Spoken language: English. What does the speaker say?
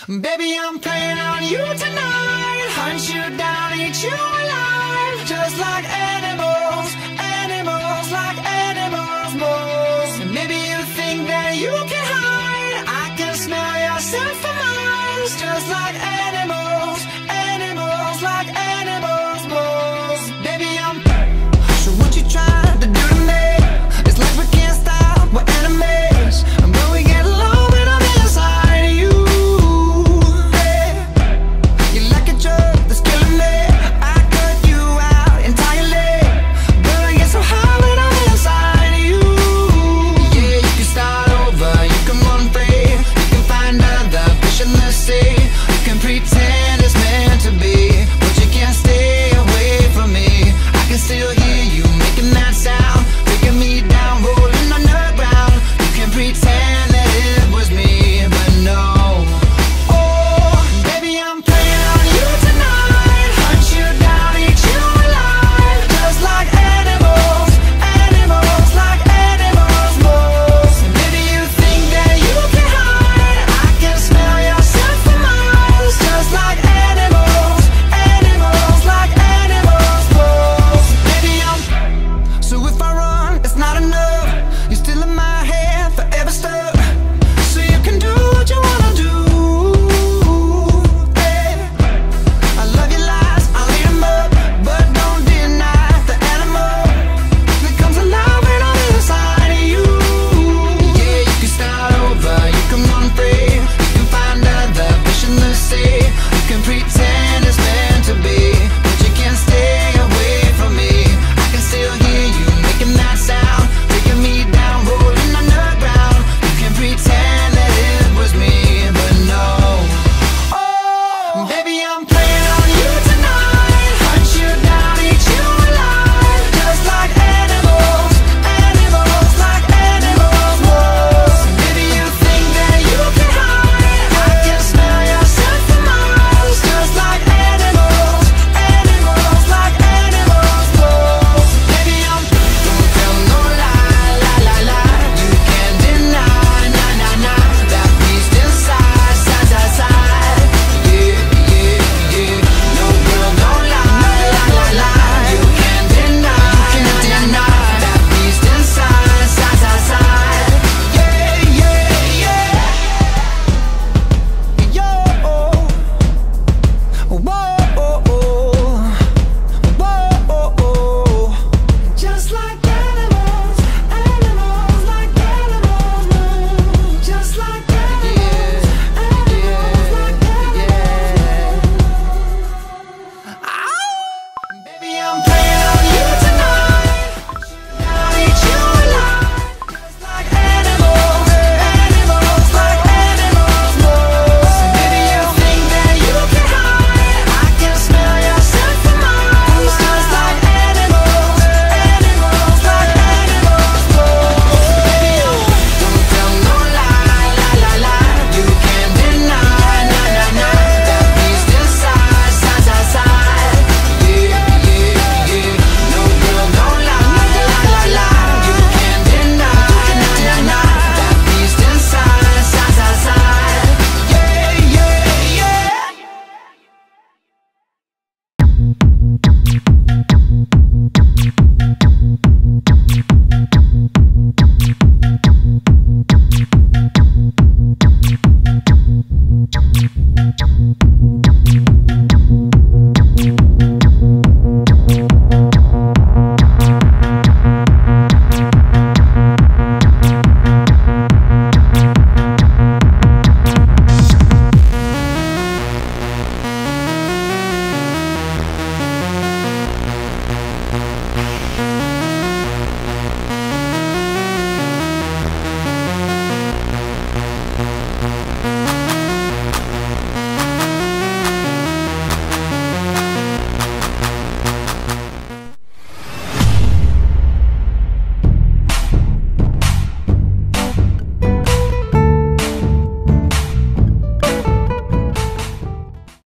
Baby, I'm playing on you tonight. Hunt you down, eat you alive. Just like animals, animals, like animals, moles. And maybe you think that you can hide. I can smell your scent for miles. Just like animals, animals, like animals, moles. Baby, I'm so what you trying to do to me? It's like we can't stop, we're enemies. And when we get low, when I'm inside of you.